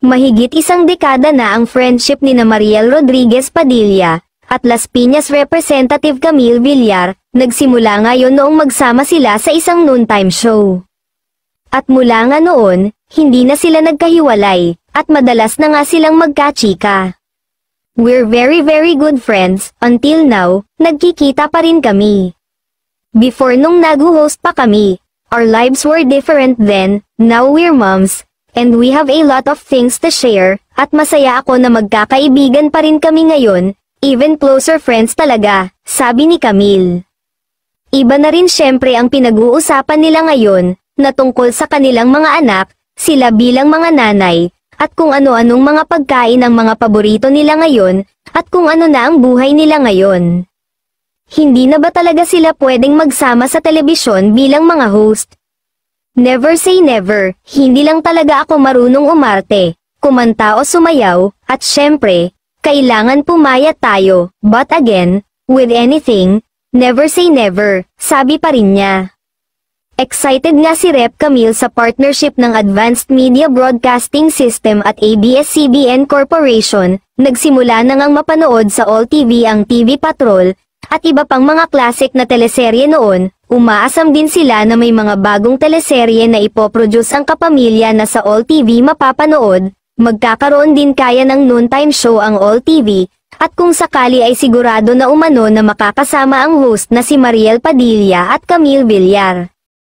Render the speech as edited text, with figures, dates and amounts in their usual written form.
Mahigit isang dekada na ang friendship ni Mariel Rodriguez Padilla at Las Piñas Representative Camille Villar, nagsimula ngayon noong magsama sila sa isang noontime show. At mula nga noon, hindi na sila nagkahiwalay, at madalas na nga silang magkachika. We're very good friends, until now, nagkikita pa rin kami. Before nung nag-host pa kami, our lives were different then, now we're moms, and we have a lot of things to share, at masaya ako na magkakaibigan pa rin kami ngayon, even closer friends talaga, sabi ni Camille. Iba na rin syempre ang pinag-uusapan nila ngayon, na tungkol sa kanilang mga anak, sila bilang mga nanay, at kung ano-anong mga pagkain ang mga paborito nila ngayon, at kung ano na ang buhay nila ngayon. Hindi na ba talaga sila pwedeng magsama sa telebisyon bilang mga host? Never say never, hindi lang talaga ako marunong umarte, kumanta o sumayaw, at syempre, kailangan pumayat tayo, but again, with anything, never say never, sabi pa rin niya. Excited nga si Rep Camille sa partnership ng Advanced Media Broadcasting System at ABS-CBN Corporation, nagsimula na ngang mapanood sa All TV ang TV Patrol, at iba pang mga classic na teleserye noon, umaasam din sila na may mga bagong teleserye na ipoproduce ang kapamilya na sa All TV mapapanood, magkakaroon din kaya ng noontime show ang All TV, at kung sakali ay sigurado na umano na makakasama ang host na si Mariel Padilla at Camille Villar.